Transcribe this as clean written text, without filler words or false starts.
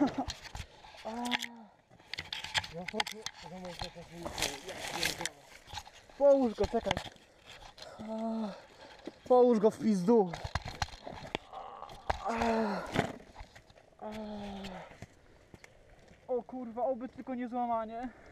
Ja хочу domov się posłuchać. Połóż go, czekaj. Połóż go w pizdu. O kurwa, oby tylko nie złamanie.